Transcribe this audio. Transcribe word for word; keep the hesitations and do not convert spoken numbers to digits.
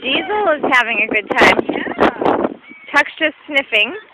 Diesel is having a good time. Yeah. Chuck's just sniffing.